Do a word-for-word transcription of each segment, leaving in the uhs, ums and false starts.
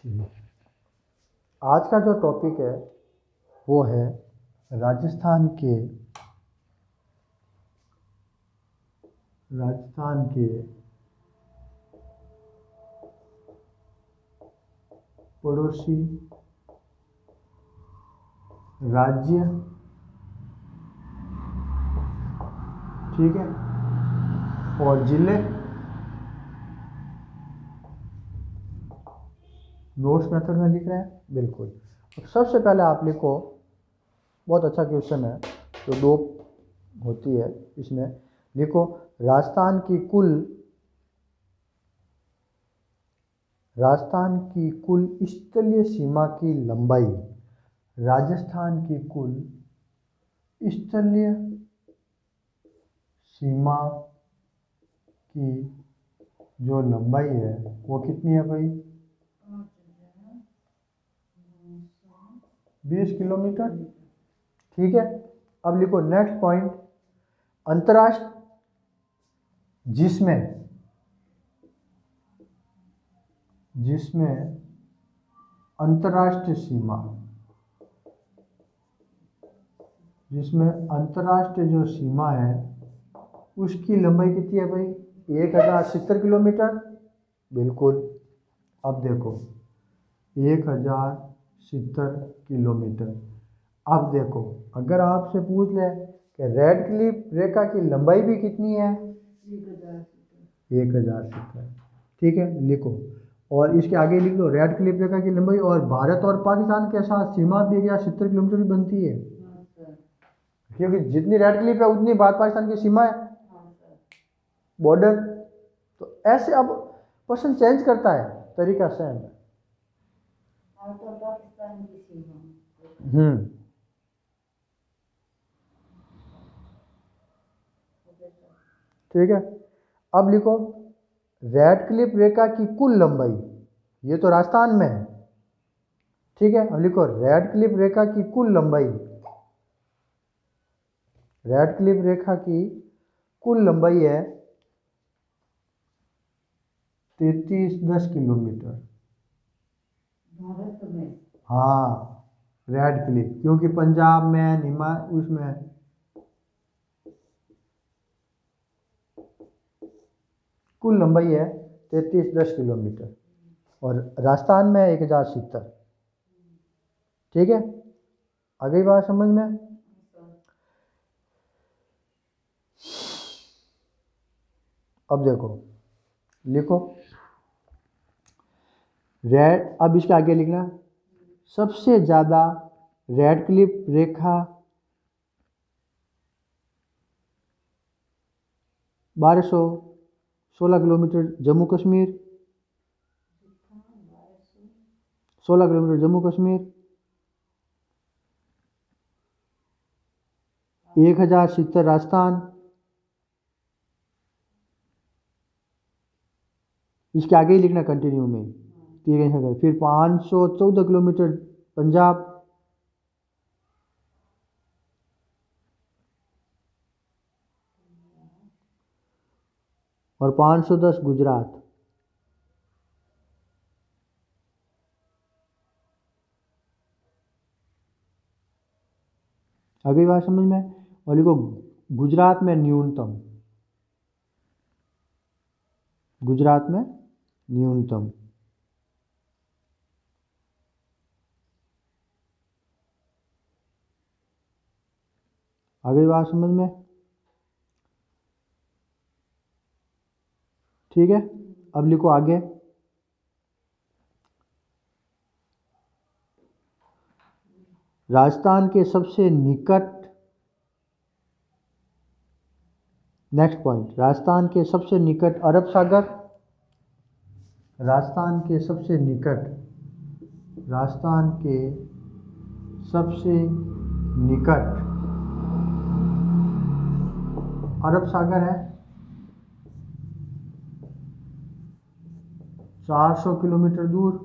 आज का जो टॉपिक है वो है राजस्थान के राजस्थान के पड़ोसी राज्य, ठीक है, और जिले। नोट्स मेथड में लिख रहे हैं, बिल्कुल। तो सबसे पहले आप लिखो, बहुत अच्छा क्वेश्चन है जो दो होती है इसमें। लिखो राजस्थान की कुल राजस्थान की कुल स्थलीय सीमा की लंबाई। राजस्थान की कुल स्थलीय सीमा की जो लंबाई है वो कितनी है भाई? बीस किलोमीटर, ठीक है। अब लिखो नेक्स्ट पॉइंट, अंतरराष्ट्रीय जिसमें जिसमें अंतरराष्ट्रीय सीमा जिसमें अंतरराष्ट्रीय जो सीमा है उसकी लंबाई कितनी है भाई? एक हजार सत्तर किलोमीटर, बिल्कुल। अब देखो एक हजार सत्तर किलोमीटर। अब देखो अगर आपसे पूछ ले कि रेड क्लिफ रेखा की लंबाई भी कितनी है? एक हजार सत्तर, ठीक है, लिखो। और इसके आगे लिख दो रेड क्लिफ रेखा की लंबाई और भारत और पाकिस्तान के साथ सीमा भी एक हजार सत्तर किलोमीटर की बनती है, क्योंकि जितनी रेड क्लिफ है उतनी भारत पाकिस्तान की सीमा है, बॉर्डर। तो ऐसे अब क्वेश्चन चेंज करता है, तरीका सेम है। हम्म ठीक है। अब लिखो रेड क्लिफ रेखा की कुल लंबाई, ये तो राजस्थान में है, ठीक है। अब लिखो रेड क्लिफ रेखा की कुल लंबाई रेड क्लिफ रेखा की कुल लंबाई है तैतीस दस किलोमीटर। भारत में? हाँ, रेड क्लिफ, क्योंकि पंजाब में हिमा उसमें कुल लंबाई है तैतीस दस किलोमीटर और राजस्थान में एक हजार सत्तर, ठीक है। आ गई बात समझ में? अब देखो लिखो रेड, अब इसके आगे लिखना सबसे ज्यादा रेड क्लिफ रेखा बारह सौ सोलह किलोमीटर जम्मू कश्मीर, सोलह किलोमीटर जम्मू कश्मीर, एक हजार सत्तर राजस्थान, इसके आगे ही लिखना कंटिन्यू में, ठीक है। फिर पाँच सौ चौदह किलोमीटर पंजाब, और पाँच सौ दस गुजरात। अगली बात समझ में? और लिखो गुजरात में न्यूनतम गुजरात में न्यूनतम अगली बात समझ में? ठीक है। अब लिखो आगे राजस्थान के सबसे निकट, नेक्स्ट पॉइंट, राजस्थान के सबसे निकट अरब सागर। राजस्थान के सबसे निकट राजस्थान के सबसे निकट अरब सागर है चार सौ किलोमीटर दूर,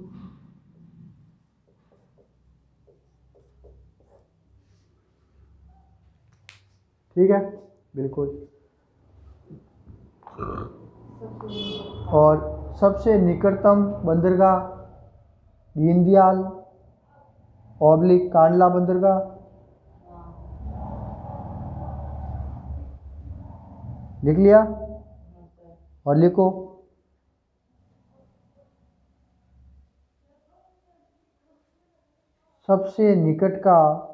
ठीक है, बिल्कुल। और सबसे निकटतम बंदरगाह दीनदयाल ऑब्लिक कांडला बंदरगाह, लिख लिया और लिखो सबसे निकट का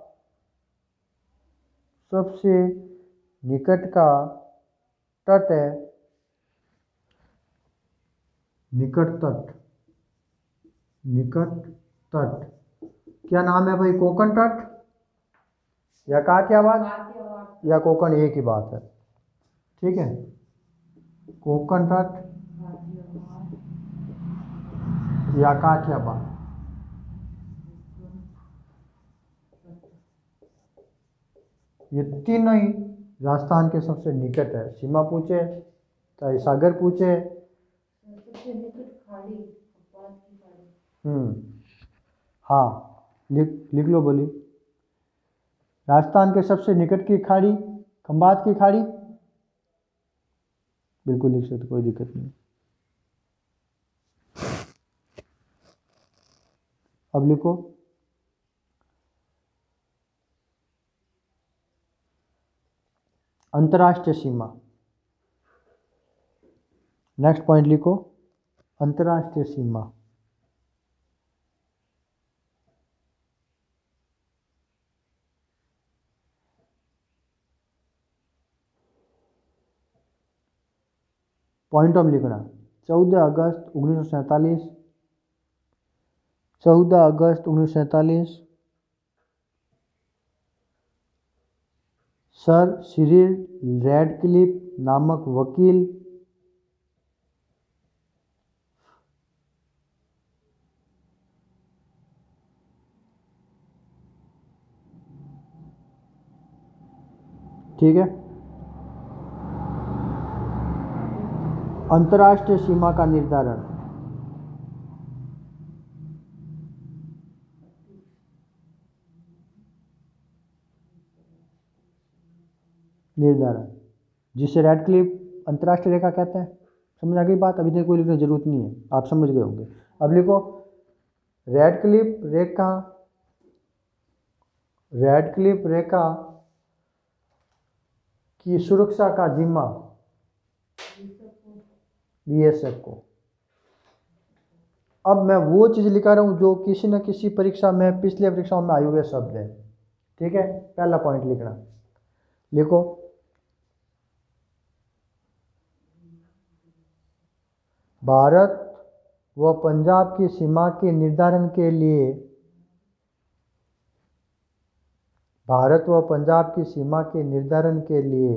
सबसे निकट का तट है निकट तट निकट तट क्या नाम है भाई? कोंकण तट या काठियावाड़ या कोंकण, एक ही बात है। ठीक है, कोंकण तट या काठियावाड़। ये तीनों ही राजस्थान के सबसे निकट है। सीमा पूछे चाहे सागर पूछे, हम्म हाँ लिख लिख लो बोली। राजस्थान के सबसे निकट की खाड़ी खंबात की खाड़ी, बिल्कुल लिख सकते, कोई दिक्कत नहीं। अब लिखो अंतर्राष्ट्रीय सीमा। नेक्स्ट पॉइंट लिखो अंतर्राष्ट्रीय सीमा। पॉइंट ऑफ लिखना चौदह अगस्त उन्नीस सौ सैंतालीस चौदह अगस्त उन्नीस सौ सैंतालीस सर सिरिल रैडक्लिफ नामक वकील ठीक है अंतर्राष्ट्रीय सीमा का निर्धारण निर्धारण जिसे रैडक्लिफ अंतर्राष्ट्रीय रेखा कहते हैं। समझ आ गई बात? अभी तक कोई लिखने की जरूरत नहीं है, आप समझ गए होंगे। अब लिखो रैडक्लिफ रेखा रैडक्लिफ रेखा की सुरक्षा का जिम्मा बीएसएफ को। अब मैं वो चीज़ लिखा रहा हूँ जो किसी न किसी परीक्षा में पिछले परीक्षाओं में आए हुए शब्द है। ठीक है, पहला पॉइंट लिखना, लिखो भारत व पंजाब की सीमा के निर्धारण के लिए भारत व पंजाब की सीमा के निर्धारण के लिए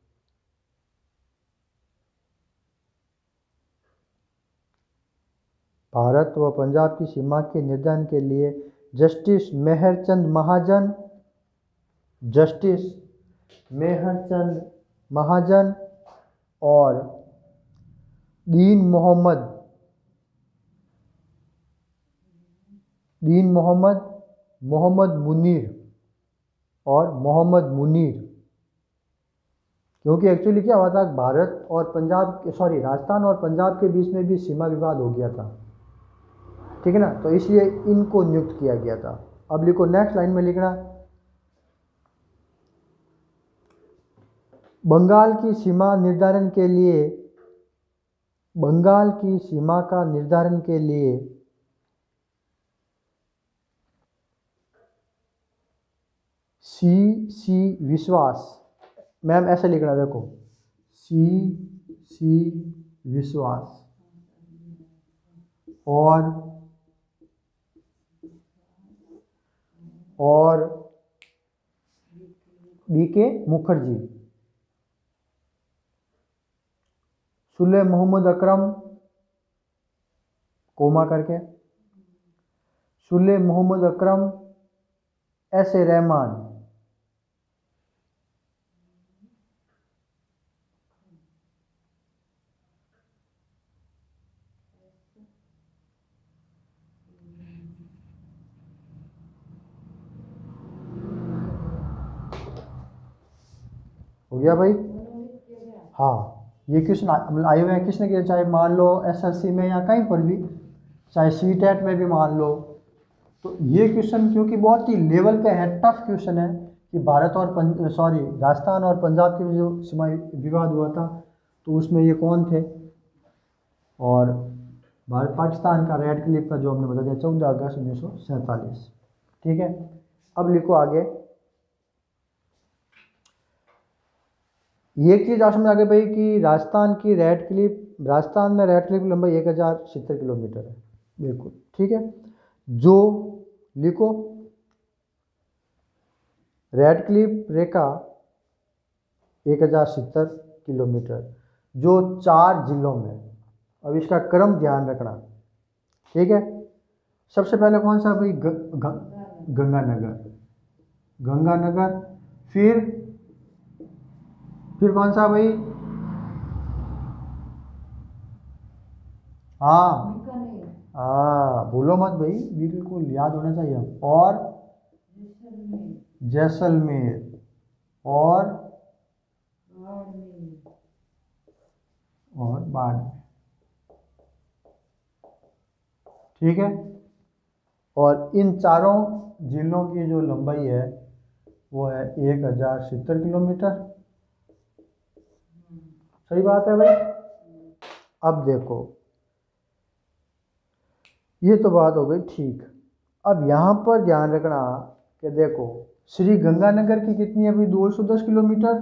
भारत व पंजाब की सीमा के निर्धारण के लिए जस्टिस मेहरचंद महाजन जस्टिस मेहरचंद महाजन और दीन मोहम्मद दीन मोहम्मद मोहम्मद मुनीर और मोहम्मद मुनीर, क्योंकि एक्चुअली क्या हुआ था, भारत और पंजाब के सॉरी राजस्थान और पंजाब के बीच में भी सीमा विवाद हो गया था। ठीक है ना, तो इसलिए इनको नियुक्त किया गया था। अब लिखो नेक्स्ट लाइन में लिखना बंगाल की सीमा निर्धारण के लिए बंगाल की सीमा का निर्धारण के लिए सी सी विश्वास, मैम ऐसे लिखना देखो सी सी विश्वास और और B K Mukherjee Sule Mohammad Akram comma करके सुले मोहम्मद अकरम एस ए रहमान हो गया भाई। हाँ ये क्वेश्चन आए हुए हैं किसने किया, चाहे मान लो एसएससी में या कहीं पर भी, चाहे सी टेट में भी मान लो, तो ये क्वेश्चन क्योंकि बहुत ही लेवल पे है, टफ क्वेश्चन है कि भारत और सॉरी राजस्थान और पंजाब के जो सीमा विवाद हुआ था तो उसमें ये कौन थे, और भारत पाकिस्तान का रेड क्लिफ का जो हमने बता दिया चौदह अगस्त उन्नीस सौ सैंतालीस। ठीक है, अब लिखो आगे। ये चीज़ आप समझ आ गई भाई कि राजस्थान की रेड क्लिफ, राजस्थान में रेड क्लिफ की लंबाई एक हज़ार सत्तर किलोमीटर है, बिल्कुल ठीक है। जो लिखो रेड क्लिफ रेखा एक हज़ार सत्तर किलोमीटर जो चार जिलों में, अब इसका क्रम ध्यान रखना, ठीक है। सबसे पहले कौन सा भाई, ग, ग, गंगानगर, गंगानगर, फिर फिर कौन सा भाई, हाँ हाँ भूलो मत भाई, बिल्कुल याद होना चाहिए। और जैसलमेर और और बाड़मेर, ठीक है। और इन चारों जिलों की जो लंबाई है वो है एक हजार सत्तर किलोमीटर। सही बात है भाई। अब देखो ये तो बात हो गई ठीक। अब यहाँ पर ध्यान रखना कि देखो श्री गंगानगर की कितनी है भाई, दो सौ दस किलोमीटर।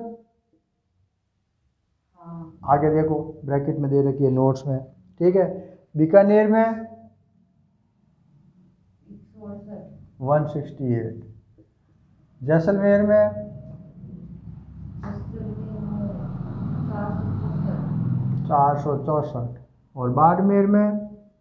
आगे देखो ब्रैकेट में दे रखी है नोट्स में, ठीक है। बीकानेर में एक सौ अड़सठ, जैसलमेर में चार सौ चौसठ, और बाड़मेर में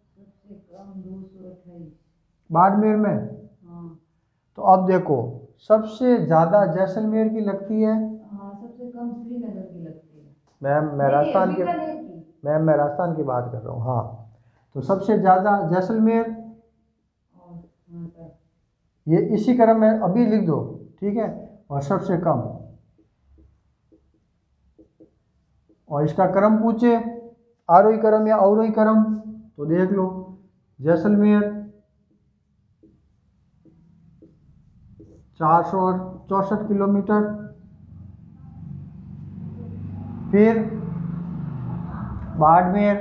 बाड़मेर में तो अब देखो सबसे ज्यादा जैसलमेर की लगती है, सबसे कम श्रीनगर की लगती है। मैम मैं राजस्थान की मैम मैं राजस्थान की बात कर रहा हूँ। हाँ तो सबसे ज़्यादा जैसलमेर, ये इसी क्रम में अभी लिख दो, ठीक है। और सबसे कम, और इसका क्रम पूछे आरोही क्रम या अवरोही क्रम तो देख लो जैसलमेर चार सौ चौसठ किलोमीटर, फिर बाड़मेर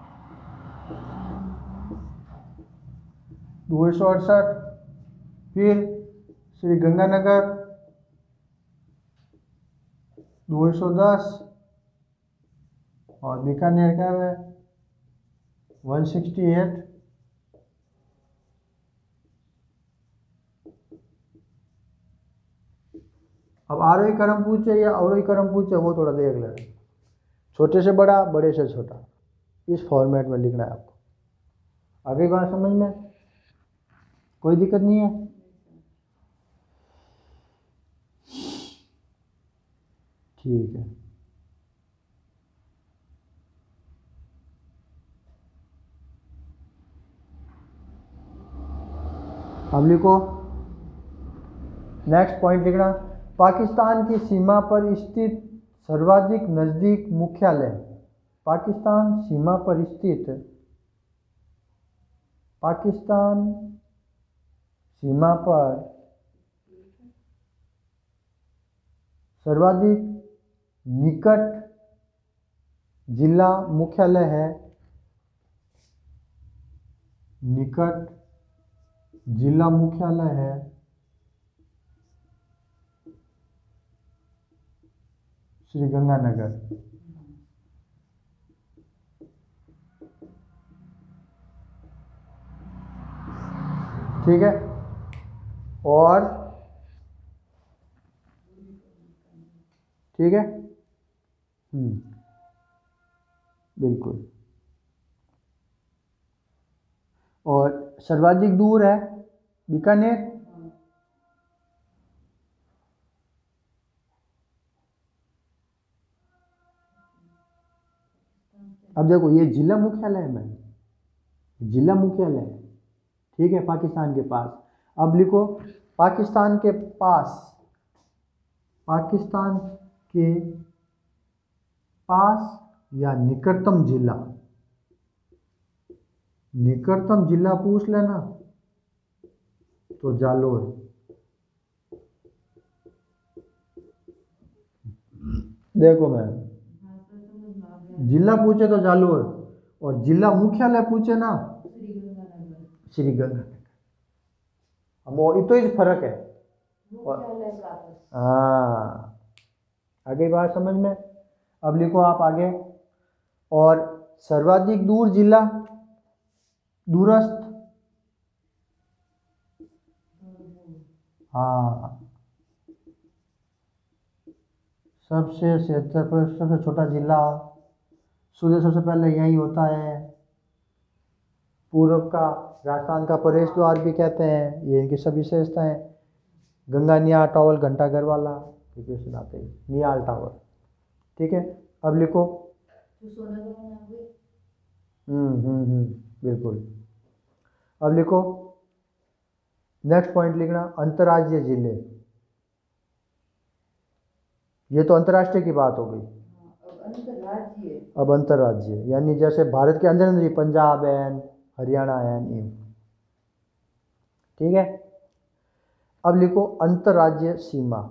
दो सौ अड़सठ, फिर श्री गंगानगर दो सौ दस, और बीकानेर क्या है एक सौ अड़सठ। अब आरोही क्रम पूछे या अवरोही क्रम पूछे वो थोड़ा देख लेना, छोटे से बड़ा बड़े से छोटा, इस फॉर्मेट में लिखना है आपको। आगे बात समझ में, कोई दिक्कत नहीं है। ठीक है, अब लिखो नेक्स्ट पॉइंट लिखना, पाकिस्तान की सीमा पर स्थित सर्वाधिक नजदीक मुख्यालय, पाकिस्तान सीमा पर स्थित पाकिस्तान सीमा पर सर्वाधिक निकट जिला मुख्यालय है, निकट जिला मुख्यालय है श्री गंगानगर। ठीक है, और ठीक है, हम्म बिल्कुल। और सर्वाधिक दूर है बीकानेर, अब देखो ये जिला मुख्यालय है, मैं जिला मुख्यालय है, ठीक है, पाकिस्तान के पास। अब लिखो पाकिस्तान के पास, पाकिस्तान के पास या निकटतम जिला, निकटतम जिला पूछ लेना तो जालोर। देखो मैम, हाँ सर समझ में आ गया। जिला पूछे तो जालोर, और जिला मुख्यालय पूछे ना श्री गंगानगर। श्री गंगानगर। अब वो इतो ही फर्क है। मुख्यालय का तो हाँ, आगे बात समझ में। अब लिखो आप आगे। और सर्वाधिक दूर जिला, दूरस्थ। हाँ, सबसे क्षेत्र पर सबसे छोटा जिला, सूर्य सबसे पहले यही होता है। पूर्व का राजस्थान का प्रवेश द्वार भी कहते हैं, ये इनकी सब विशेषताएं। गंगा नियाल टावर, घंटाघर वाला, क्वेश्चन आते हैं, नियाल टावर। ठीक है, अब लिखो। जो सोनगर में आ गई। हम्म हम्म हम्म बिल्कुल। अब लिखो, नेक्स्ट पॉइंट लिखना, अंतर्राज्यीय जिले। ये तो अंतर्राष्ट्रीय की बात हो गई। हाँ, अब अंतर्राज्यीय। अब अंतर्राज्यीय यानी जैसे भारत के अंदर अंदर ही पंजाब है, हरियाणा है, ये। ठीक है, अब लिखो अंतर्राज्यीय सीमा।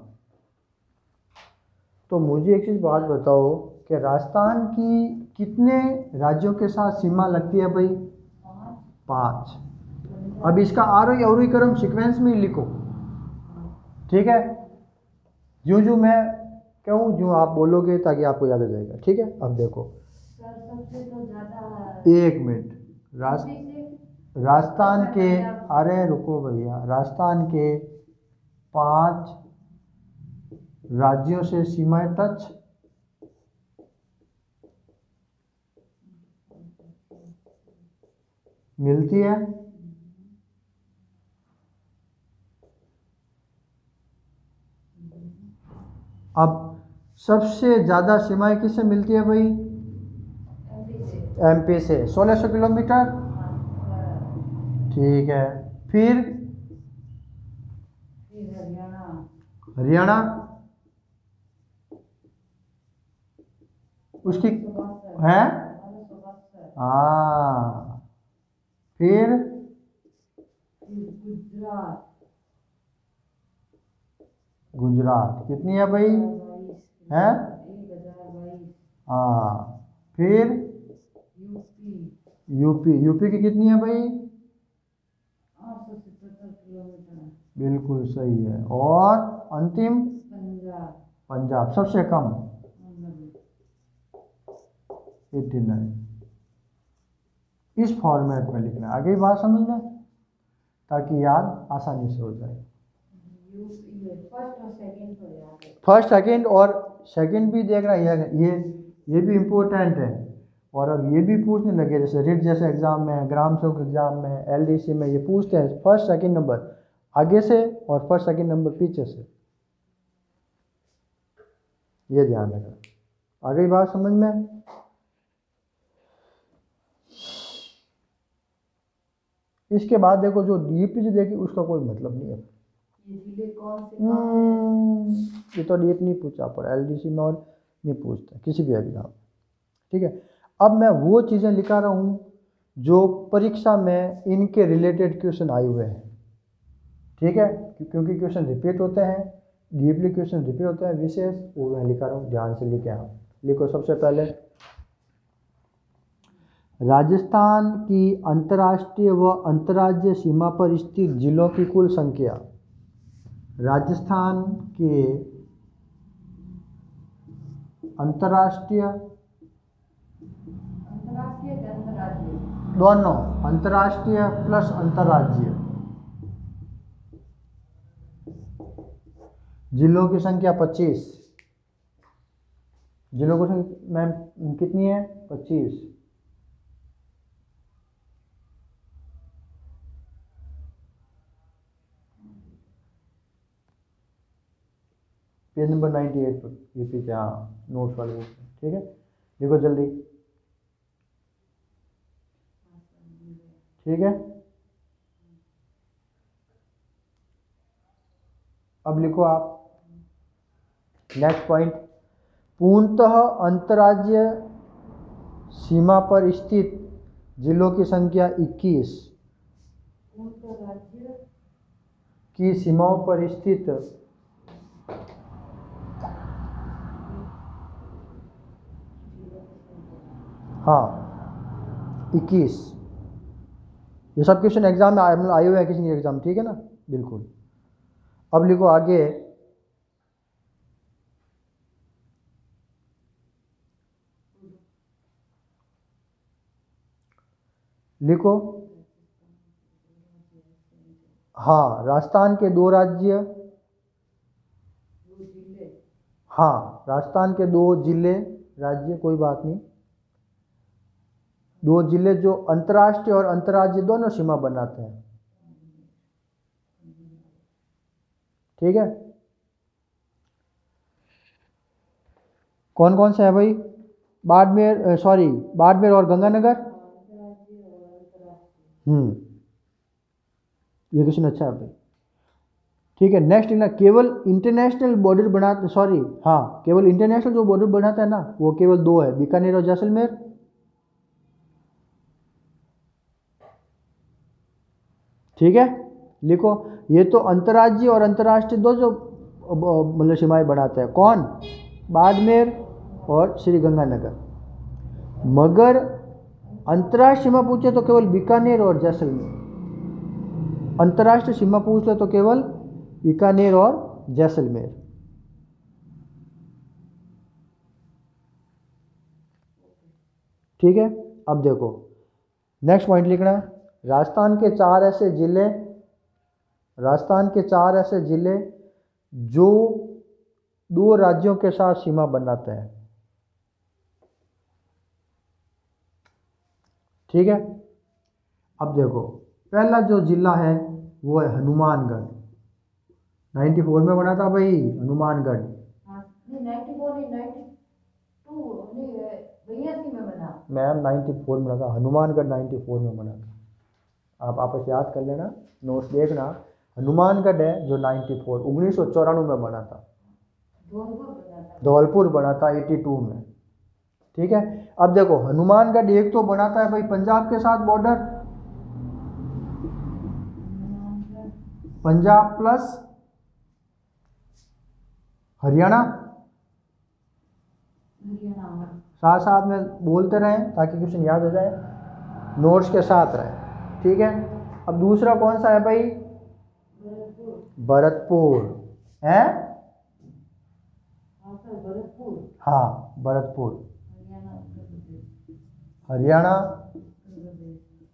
तो मुझे एक चीज बात बताओ कि राजस्थान की कितने राज्यों के साथ सीमा लगती है भाई? पाँच। पाँच। अब इसका आरोही अवरोही क्रम सीक्वेंस में ही लिखो। ठीक है, यूं यूं मैं कहूँ जो आप बोलोगे ताकि आपको याद आ जाएगा। ठीक है, अब देखो। सर सबसे तो ज्यादा एक मिनट, राज राजस्थान के, अरे रुको भैया, राजस्थान के पांच राज्यों से सीमाएं टच मिलती है। अब सबसे ज्यादा सीमाएं किससे मिलती है भाई? एमपी से। एमपी से सोलह सौ किलोमीटर। हाँ, ठीक है, फिर फिर हरियाणा। हरियाणा, उसकी है। हाँ, फिर गुजरात। गुजरात कितनी है भाई? है। एक हजार बाईस। हाँ, फिर यूपी। यूपी, यूपी की कितनी है भाई? आठ सौ सतहत्तर किलोमीटर। बिल्कुल सही है। और अंतिम पंजाब। पंजाब सबसे कम, एट्टी नाइन। इस फॉर्मेट में लिखना है, आगे बात समझ में, ताकि याद आसानी से हो जाए। फर्स्ट और सेकंड तो याद है। फर्स्ट सेकंड और सेकंड भी देख रहा है, ये ये भी इम्पोर्टेंट है। और अब ये भी पूछने लगे, जैसे रिट जैसे एग्जाम में, ग्राम सेवक एग्जाम में, एलडीसी में, ये पूछते हैं फर्स्ट सेकंड नंबर आगे से और फर्स्ट सेकंड नंबर पीछे से। ये ध्यान रखना, आगे बात समझ में। इसके बाद देखो, जो डीपी से देखी उसका कोई मतलब नहीं है। ये जिले कौन से कौन ये तो डीप नहीं पूछा पर एलडीसी में, और नहीं पूछते किसी भी एग्जाम। ठीक है, अब मैं वो चीज़ें लिखा रहा हूँ जो परीक्षा में इनके रिलेटेड क्वेश्चन आए हुए हैं। ठीक है, क्योंकि क्वेश्चन रिपीट होते हैं, डीपली क्वेश्चन रिपीट होते हैं, विशेष, वो मैं लिखा रहा हूँ, ध्यान से लिखे आप। लिखो सबसे पहले, राजस्थान की अंतर्राष्ट्रीय व अंतर्राज्यीय सीमा पर स्थित जिलों की कुल संख्या। राजस्थान के अंतर्राष्ट्रीय, अंतर्राष्ट्रीय के अंतर्राज्यीय दोनों, अंतर्राष्ट्रीय प्लस अंतर्राज्यीय जिलों की संख्या पच्चीस। जिलों की संख्या मैम कितनी है? पच्चीस। पेज नंबर नाइन्टी एट पर ये पीछे, हाँ नोट्स वाले बुक। ठीक है, देखो जल्दी। ठीक है, अब लिखो आप नेक्स्ट पॉइंट, पूर्णतः अंतर्राज्यीय सीमा पर स्थित जिलों की संख्या इक्कीस। अंतर्राज्यीय की सीमाओं पर स्थित हाँ इक्कीस। ये सब क्वेश्चन एग्जाम में आए आए हुए हैं किसी एग्जाम, ठीक है ना, बिल्कुल। अब लिखो आगे, लिखो हाँ राजस्थान के दो राज्य, दो जिले, हाँ राजस्थान के दो जिले, राज्य कोई बात नहीं, दो जिले जो अंतर्राष्ट्रीय और अंतर्राज्य दोनों सीमा बनाते हैं, ठीक है। कौन कौन से है भाई? बाड़मेर, सॉरी बाड़मेर और गंगानगर। अंतर्राज्यीय और अंतर्राष्ट्रीय। हम्म ये क्वेश्चन अच्छा है भाई, ठीक है। नेक्स्ट ना, केवल इंटरनेशनल बॉर्डर बनाते, सॉरी हाँ केवल इंटरनेशनल जो बॉर्डर बनाता है ना वो केवल दो है, बीकानेर और जैसलमेर, ठीक है। लिखो ये तो अंतर्राज्यीय और अंतर्राष्ट्रीय दो जो मतलब सीमाएं बनाते हैं, कौन? बाड़मेर और श्री गंगानगर। मगर अंतर्राष्ट्रीय सीमा पूछे तो केवल बीकानेर और जैसलमेर, अंतर्राष्ट्रीय सीमा पूछ ले तो केवल बीकानेर और जैसलमेर, ठीक है। अब देखो नेक्स्ट पॉइंट लिखना, राजस्थान के चार ऐसे जिले, राजस्थान के चार ऐसे जिले जो दो राज्यों के साथ सीमा बनाते हैं, ठीक है। अब देखो पहला जो जिला है वो है हनुमानगढ़, चौरानवे में बना था भाई हनुमानगढ़। हाँ नहीं नाइन्टी फोर नहीं नाइन्टी टू नहीं बयासी में बना। मैम चौरानवे में लगा, हनुमानगढ़ चौरानवे में बना था। आप आपस याद कर लेना, नोट्स देखना, हनुमानगढ़ है जो चौरानवे उन्नीस सौ चौरानवे में बना था, धौलपुर बना था। धौलपुर बना था बयासी में, ठीक है। अब देखो हनुमानगढ़ एक तो बनाता है भाई पंजाब के साथ बॉर्डर, पंजाब प्लस हरियाणा, हरियाणा, साथ साथ में बोलते रहें ताकि क्वेश्चन याद हो जाए, नोट्स के साथ रहे, ठीक है। अब दूसरा कौन सा है भाई? भरतपुर। भरतपुर है, हाँ सर भरतपुर। हाँ भरतपुर, हरियाणा उत्तर प्रदेश। हरियाणा उत्तर प्रदेश।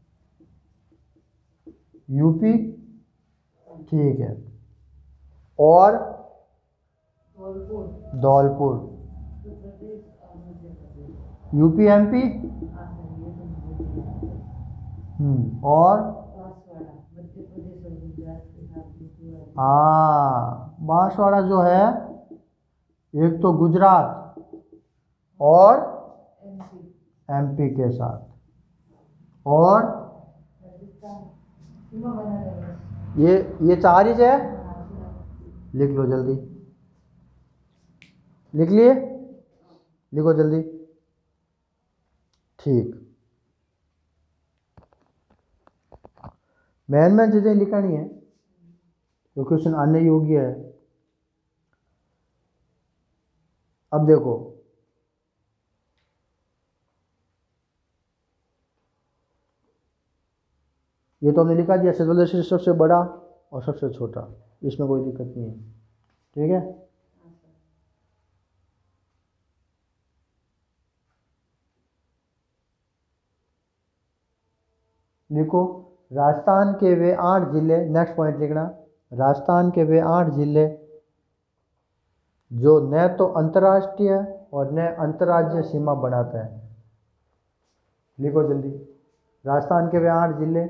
यूपी, ठीक है। और धौलपुर धौलपुर उत्तर प्रदेश और मध्य प्रदेश। यूपी एमपी, हाँ सर ये तो मुझे याद है। हम्म और बांसवाड़ा मध्य प्रदेश और गुजरात के साथ यूपी वाला। हाँ बांसवाड़ा जो है एक तो गुजरात और एमपी एमपी के साथ, और राजस्थान सीमा बना रहेगा। ये ये चार ही है, हाँ सर। लिख लो जल्दी, लिख लिए, लिखो जल्दी, ठीक। मैन मैन चीजें लिखानी है तो क्वेश्चन आने योग्य है। अब देखो ये तो हमने लिखा दिया, सदस्य सबसे बड़ा और सबसे छोटा, इसमें कोई दिक्कत नहीं है, ठीक है। लिखो राजस्थान के वे आठ जिले, नेक्स्ट पॉइंट लिखना, राजस्थान के वे आठ जिले जो न तो अंतर्राष्ट्रीय और न अंतर्राज्यीय सीमा बनाते हैं, लिखो जल्दी, राजस्थान के वे आठ जिले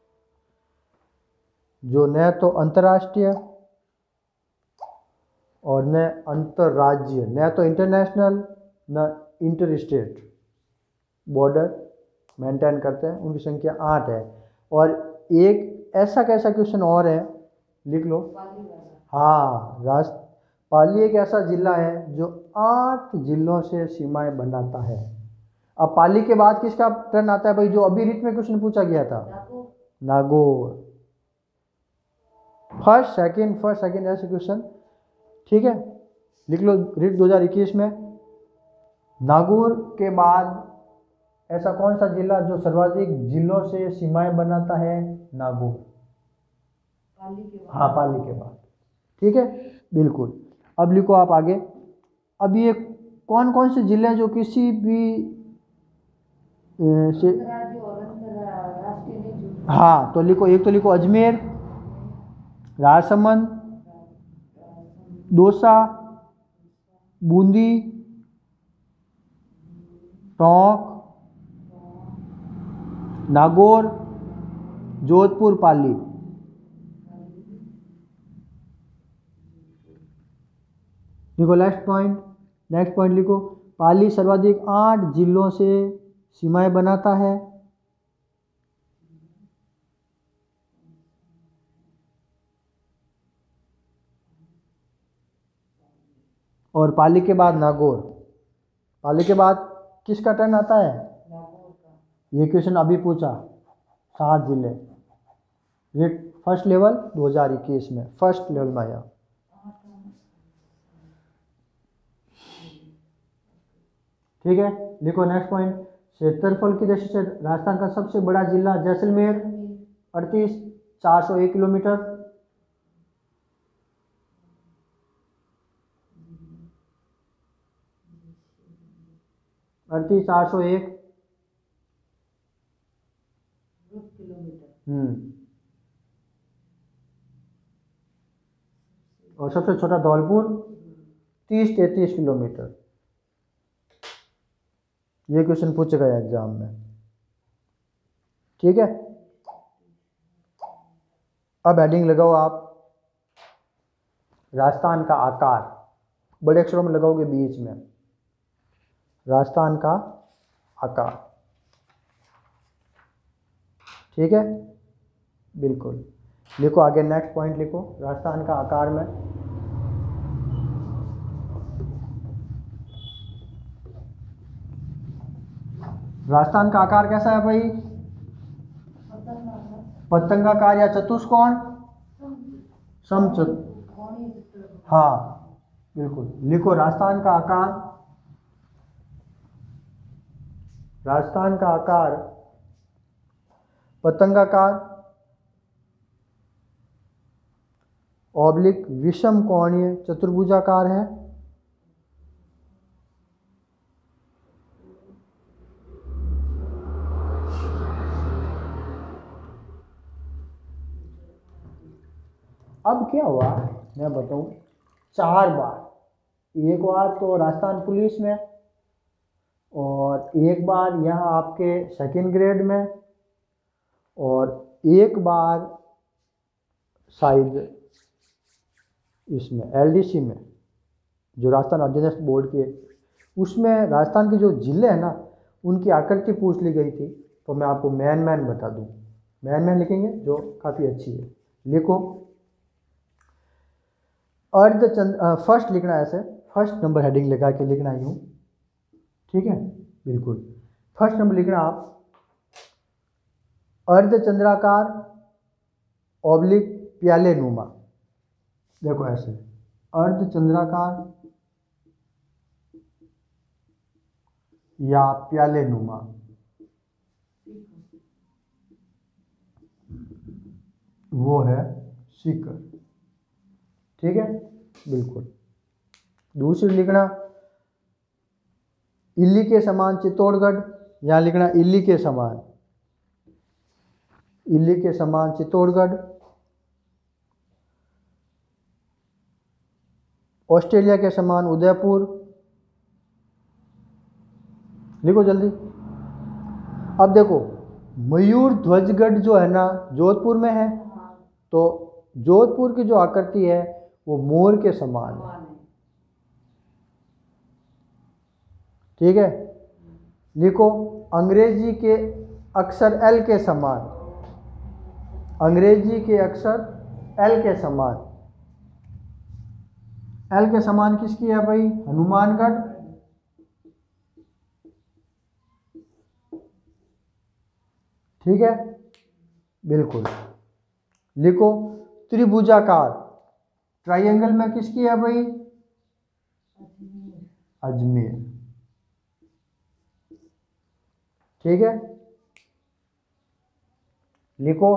जो न तो अंतर्राष्ट्रीय और न अंतर्राज्यीय, न तो इंटरनेशनल न इंटर स्टेट बॉर्डर मेंटेन करते हैं, उनकी संख्या आठ है। और एक ऐसा कैसा क्वेश्चन और है, लिख लो, पाली वाला। हाँ राज पाली एक ऐसा जिला है जो आठ जिलों से सीमाएं बनाता है। अब पाली के बाद किसका टर्न आता है भाई, जो अभी रिट में क्वेश्चन पूछा गया था, Nagaur. Nagaur, first second first second ऐसे क्वेश्चन, ठीक है। लिख लो रिट दो हज़ार इक्कीस में नागौर के बाद ऐसा कौन सा जिला जो सर्वाधिक जिलों से सीमाएं बनाता है? नागौर। पाली के बाद। हाँ, पाली के बाद, ठीक है, बिल्कुल। अब लिखो आप आगे। अब ये कौन कौन से जिले हैं जो किसी भी अ, से अंतर्राज्यीय और अंतर्राष्ट्रीय नहीं जुड़ते। हाँ, तो लिखो, एक तो लिखो अजमेर, राजसमंद, दौसा, बूंदी, टोंक, नागौर, जोधपुर, पाली। लिखो नेक्स्ट पॉइंट, नेक्स्ट पॉइंट लिखो, पाली सर्वाधिक आठ जिलों से सीमाएं बनाता है। और पाली के बाद नागौर। पाली के बाद किसका टर्न आता है? नागौर का। ये क्वेश्चन अभी पूछा, सात जिले। ये फर्स्ट लेवल दो हज़ार इक्कीस में फर्स्ट लेवल में आया। ठीक है, लिखो नेक्स्ट पॉइंट, क्षेत्रफल की दृष्टि से राजस्थान का सबसे बड़ा जिला जैसलमेर, अड़तीस चार सौ एक किलोमीटर। अड़तीस चार सौ एक किलोमीटर। हम्म और सबसे छोटा धौलपुर, तीस तैंतीस किलोमीटर। ये क्वेश्चन पूछा गया एग्जाम में, ठीक है। अब हेडिंग लगाओ आप, राजस्थान का आकार, बड़े अक्षरों में लगाओगे बीच में, राजस्थान का आकार, ठीक है, बिल्कुल। लिखो आगे नेक्स्ट पॉइंट लिखो, राजस्थान का आकार में राजस्थान का आकार कैसा है भाई? पतंगाकार या चतुष्कोण? समचतुर। हाँ, बिल्कुल। लिखो राजस्थान का आकार, राजस्थान का आकार पतंगाकार, ऑब्लिक विषम कोणीय चतुर्भुजाकार है। अब क्या हुआ मैं बताऊं, चार बार, एक बार तो राजस्थान पुलिस में, और एक बार यहाँ आपके सेकंड ग्रेड में, और एक बार शायद इसमें एलडीसी में, जो राजस्थान अध्ययन बोर्ड के, उसमें राजस्थान के जो जिले हैं ना उनकी आकृति पूछ ली गई थी। तो मैं आपको मैन मैन बता दूं, मैन मैन लिखेंगे जो काफ़ी अच्छी है। लिखो अर्धचंद्र, फर्स्ट लिखना है ऐसे, फर्स्ट नंबर हेडिंग लगा के लिखना यूँ, ठीक है, बिल्कुल। फर्स्ट नंबर लिखना आप, अर्धचंद्राकार ऑब्लिक प्याले नुमा। देखो ऐसे, अर्धचंद्राकार या प्याले नुमा, वो है सीकर, ठीक है, बिल्कुल। दूसरी लिखना इल्ली के समान चित्तौड़गढ़, यहाँ लिखना इल्ली के समान, इल्ली के समान चित्तौड़गढ़। ऑस्ट्रेलिया के समान उदयपुर, लिखो जल्दी। अब देखो मयूर ध्वजगढ़ जो है ना जोधपुर में है, तो जोधपुर की जो आकृति है वो मोर के समान है, ठीक है। लिखो अंग्रेजी के अक्षर एल के समान, अंग्रेजी के अक्षर एल के समान, एल के समान किसकी है भाई? हनुमानगढ़, ठीक है, बिल्कुल। लिखो त्रिभुजाकार, ट्रायंगल में किसकी है भाई? अजमेर। ठीक है, लिखो।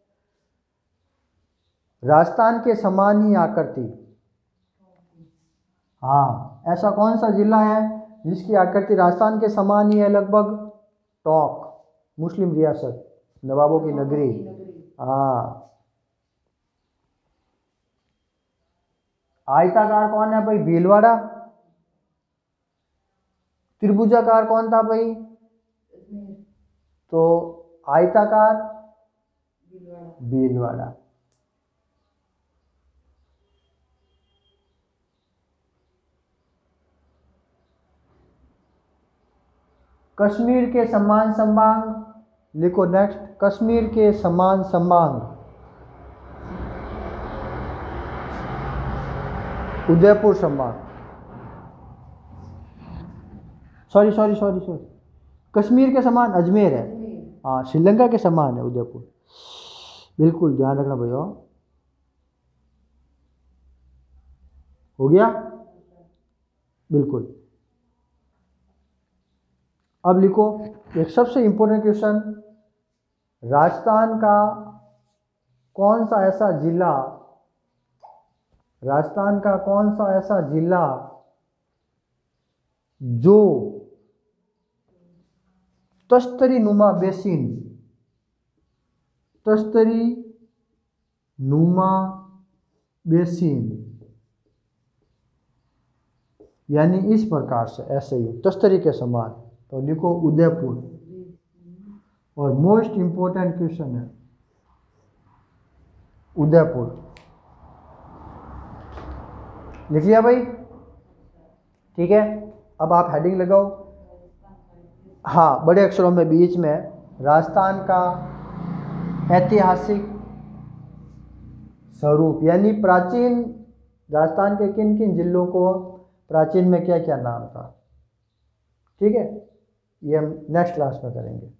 राजस्थान के समान ही आकृति, हाँ, ऐसा कौन सा जिला है जिसकी आकृति राजस्थान के समान ही है लगभग? टोंक, मुस्लिम रियासत, नवाबों की नगरी। हाँ। आयताकार कौन है भाई? भीलवाड़ा। त्रिभुजाकार कौन था भाई? तो आयताकार भीलवाड़ा। कश्मीर के समान संभाग, लिखो नेक्स्ट। कश्मीर के समान संभाग, उदयपुर संभाग। Sorry sorry sorry sorry Kashmir के समान अजमेर है। हाँ, श्रीलंका के समान है उदयपुर। बिल्कुल ध्यान रखना भैया। हो गया? बिल्कुल। अब लिखो एक सबसे इंपॉर्टेंट क्वेश्चन, राजस्थान का कौन सा ऐसा जिला, राजस्थान का कौन सा ऐसा जिला जो तस्तरी नुमा बेसिन, तस्तरी नुमा बेसिन, यानी इस प्रकार से, ऐसे ही तस्तरी के समान, तो लिखो उदयपुर। और मोस्ट इंपॉर्टेंट क्वेश्चन है उदयपुर। लिख लिया भाई? ठीक है, अब आप हेडिंग लगाओ। हाँ, बड़े अक्षरों में बीच में, राजस्थान का ऐतिहासिक स्वरूप, यानी प्राचीन राजस्थान के किन किन जिलों को प्राचीन में क्या क्या नाम था। ठीक है, ये हम नेक्स्ट क्लास में करेंगे।